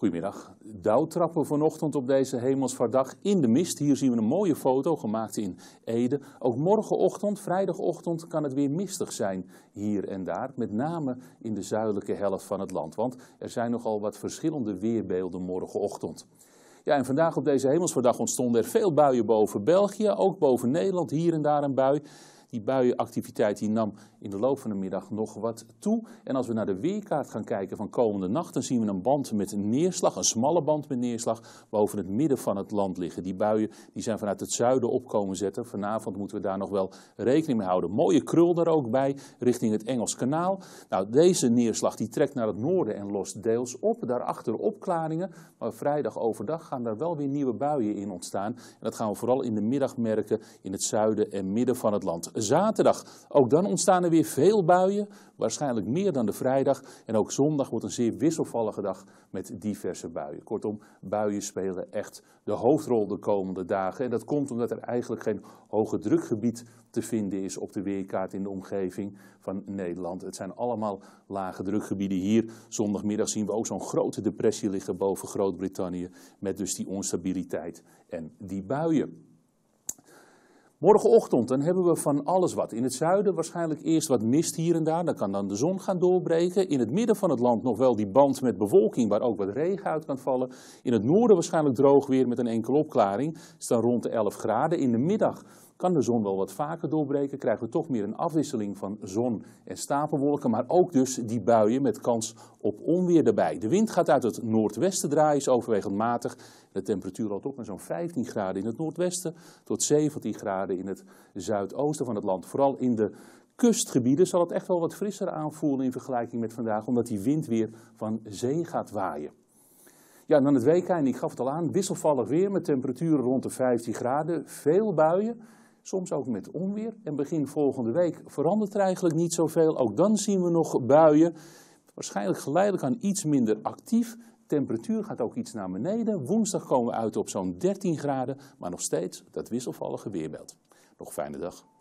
Goedemiddag. Dauwtrappen vanochtend op deze Hemelsvaartdag in de mist. Hier zien we een mooie foto gemaakt in Ede. Ook morgenochtend, vrijdagochtend, kan het weer mistig zijn hier en daar. Met name in de zuidelijke helft van het land. Want er zijn nogal wat verschillende weerbeelden morgenochtend. Ja, en vandaag op deze Hemelsvaardag ontstonden er veel buien boven België. Ook boven Nederland, hier en daar een bui. Die buienactiviteit die nam in de loop van de middag nog wat toe. En als we naar de weerkaart gaan kijken van komende nacht, dan zien we een band met neerslag, een smalle band met neerslag, boven het midden van het land liggen. Die buien die zijn vanuit het zuiden opkomen zetten. Vanavond moeten we daar nog wel rekening mee houden. Mooie krul daar ook bij, richting het Engels Kanaal. Nou, deze neerslag die trekt naar het noorden en lost deels op. Daarachter opklaringen, maar vrijdag overdag gaan daar wel weer nieuwe buien in ontstaan. En dat gaan we vooral in de middag merken in het zuiden en midden van het land. Zaterdag, ook dan ontstaan er weer veel buien, waarschijnlijk meer dan de vrijdag. En ook zondag wordt een zeer wisselvallige dag met diverse buien. Kortom, buien spelen echt de hoofdrol de komende dagen. En dat komt omdat er eigenlijk geen hoge drukgebied te vinden is op de weerkaart in de omgeving van Nederland. Het zijn allemaal lage drukgebieden hier. Zondagmiddag zien we ook zo'n grote depressie liggen boven Groot-Brittannië, met dus die onstabiliteit en die buien. Morgenochtend dan hebben we van alles wat. In het zuiden waarschijnlijk eerst wat mist hier en daar. Dan kan dan de zon gaan doorbreken. In het midden van het land nog wel die band met bewolking waar ook wat regen uit kan vallen. In het noorden waarschijnlijk droog weer met een enkele opklaring. Het is dan rond de 11 graden. In de middag kan de zon wel wat vaker doorbreken. Krijgen we toch meer een afwisseling van zon en stapelwolken. Maar ook dus die buien met kans op onweer erbij. De wind gaat uit het noordwesten draaien, is overwegend matig. De temperatuur loopt op naar zo'n 15 graden in het noordwesten tot 17 graden in het zuidoosten van het land. Vooral in de kustgebieden zal het echt wel wat frisser aanvoelen in vergelijking met vandaag, omdat die wind weer van zee gaat waaien. Ja, en dan het weekend, ik gaf het al aan, wisselvallig weer met temperaturen rond de 15 graden, veel buien. Soms ook met onweer. En begin volgende week verandert er eigenlijk niet zoveel. Ook dan zien we nog buien. Waarschijnlijk geleidelijk aan iets minder actief. Temperatuur gaat ook iets naar beneden. Woensdag komen we uit op zo'n 13 graden. Maar nog steeds dat wisselvallige weerbeeld. Nog een fijne dag.